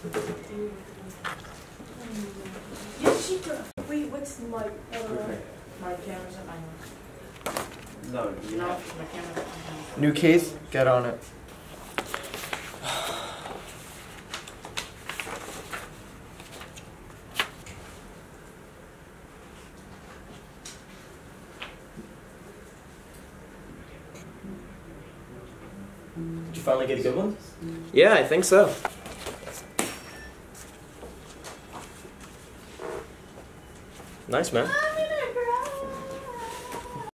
Wait, what's my camera's at my house. No, My camera's at my house. New case, get on it. Did you finally get a good one? Yeah, I think so. Nice, man.